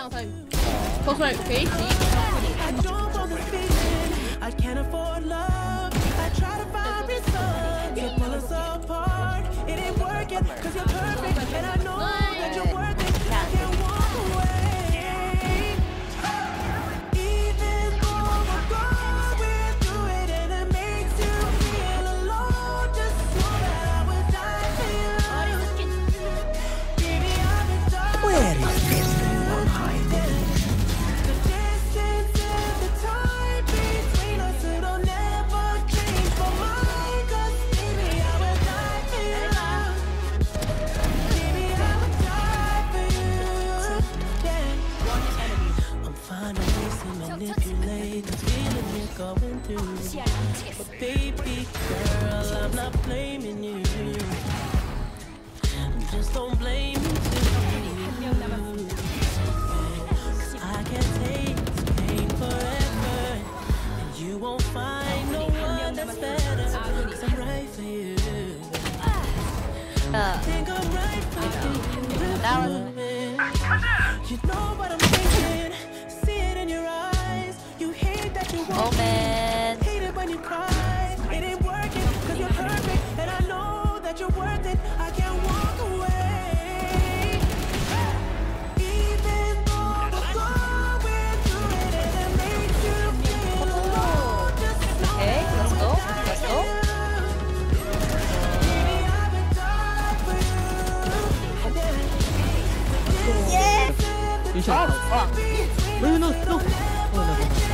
样才口水可以洗。 I can't afford love. I try to find reason to pull us apart. It ain't working cause you're perfect, and I know that you're worth it. I can't walk away. Even though we're going through it and it makes you feel alone, just know that I would die for you. Baby, I've been dying. Where is this one hiding? The distance and the time between us, it'll never change for mine. Cause baby, I would die for you. Baby, I would die for you. Yeah. I'm finding ways to manipulate the feeling you're going through. But baby girl, I'm not blaming you. Just don't blame me too. I can't take this pain forever, and you won't find no one that's better. Cause I'm right for you. I think I'm right for you. You know what I'm thinking. See it in your eyes. You hate that you won't. Hate it when you cry. It ain't working cause you're perfect, and I know that you're worth it. I can't walk away. Even though we're going through it and it makes you feel alone, just know Okay, let's go. Let's go. baby, I would die for you. Yeah. No, no, no.